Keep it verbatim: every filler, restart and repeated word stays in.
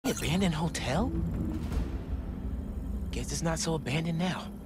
Abandoned hotel? Guess it's not so abandoned now.